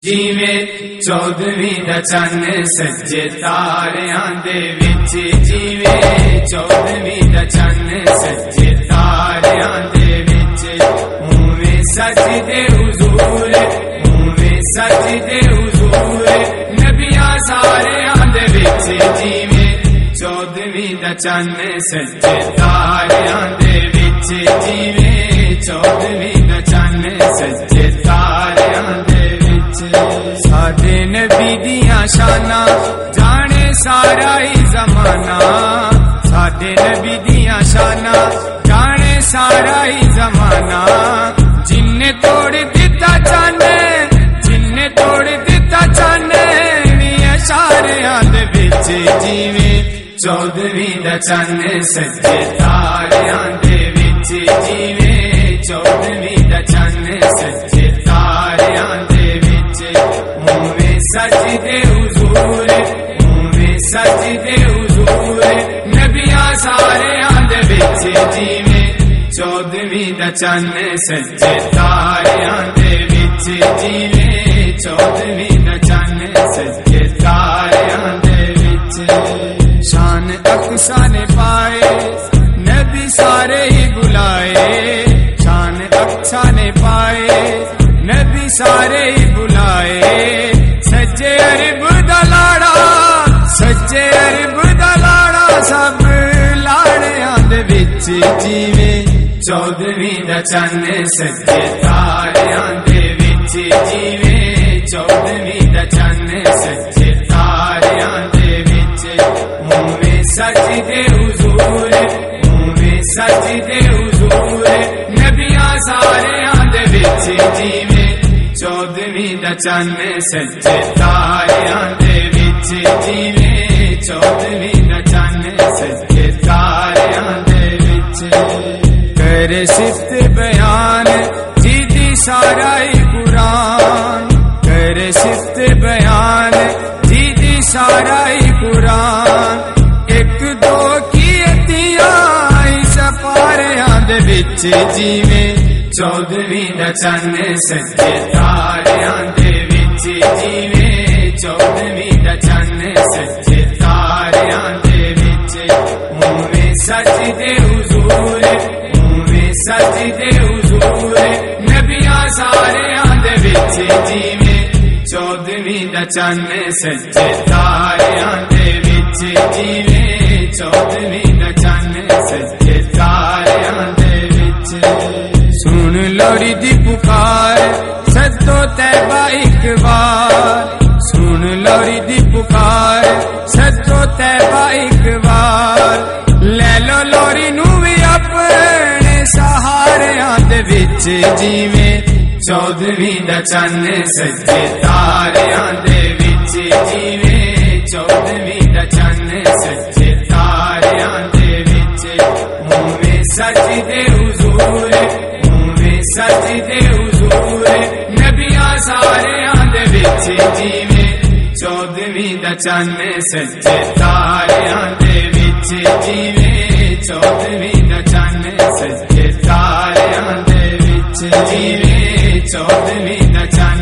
جیویں 14ویں دا چن سجے تاریاں دے وچ، جیویں 14ویں دا چن سجے تاریاں دے وچ، اوویں سجدے حضور، اوویں سجدے حضور نبیاں ساریاں دے وچ، جیویں 14ویں دا چن سجے تاریاں دے وچ، جیویں 14ویں دا چن سجے تاریاں دے ساڈے نبی دیاں شاناں جانے سارا ہی زمانہ، ساڈے نبی دیاں شاناں جانے سارا ہی زمانہ، جن نے توڑ دتا چانے، جن نے توڑ دتا چانے ویاں اشاریاں دے وچ، جیویں 14ویں دا چن سجے تاریاں دے وچ، جیویں 14ویں دا چن سجے تاریاں دے وچ، اوویں سجدے حضور، اوویں سجدے حضور نبیاں ساریاں دے وچ، جیویں 14ویں دا چن سجے تاریاں دے وچ، جیویں 14ویں دا چن سجے تاریاں دے وچ، شان اقصا نے پائے نبی سارے ہی بلائے، شان اقصا نے پائے نبی سارے ہی بلائے، سجے عرب دا لاڑا، سجے عرب دا لاڑا سب لاڑیاں دے وچ، جیویں 14ویں دا چن سجے تاریاں دے وچ، جیویں 14ویں دا چن سجے تاریاں دے وچ، اوویں سجدے حضور، اوویں سجدے حضور نبیاں ساریاں دے وچ، جیویں 14ویں دا چن سجے تاریاں دے وچ، جیویں 14ویں دا چن سجے تاریاں دے وچ، کرے صفت بیان جیدی سارا ہی قرآن، کرے صفت بیان جیدی سارا ہی قرآن، ایک دو کیتیاں ہی سپاریاں دے وچ، جیویں 14ویں دا چن سجے تاریاں دے وچ، جیویں 14ویں دا چن سجے تاریاں دے وچ، اوویں سجدے حضور، اوویں سجدے حضور نبیاں ساریاں دے وچ، جیویں 14ویں دا چن سجے تاریاں دے وچ، جیویں 14ویں دا چن سجے تاریاں دے وچ، سن لوری دی پکار سدو طیبہ ایک بار، سن لوری دی پکار سدو طیبہ ایک بار، لے لو لوری نو وی اپنے سہاریاں دے وچ، جیویں 14ویں دا چن سجے تاریاں دے وچ، جیویں 14ویں دا چن سجے تاریاں دے وچ، اوویں سجدے حضور، اوویں سجدے حضور نبیاں ساریاں دے وچ، جیویں 14ویں دا چن سجے تاریاں دے وچ، جیویں 14ویں دا چن سجے تاریاں دے وچ، جیویں 14ویں دا چن